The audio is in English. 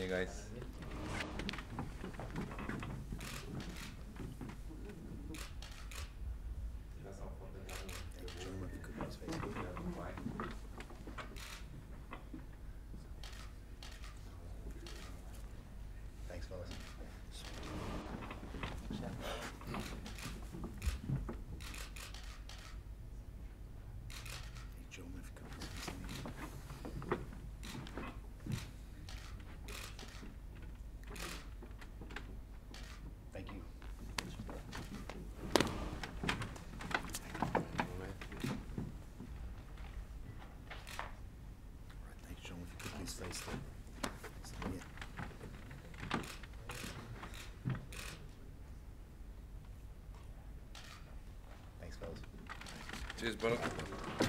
you guys. Thanks, fellas. Hey, Joe, if you could please face me. Thank you. All right, thanks, Joe, if you could please face me. Thanks, fellas. Cheers, brother.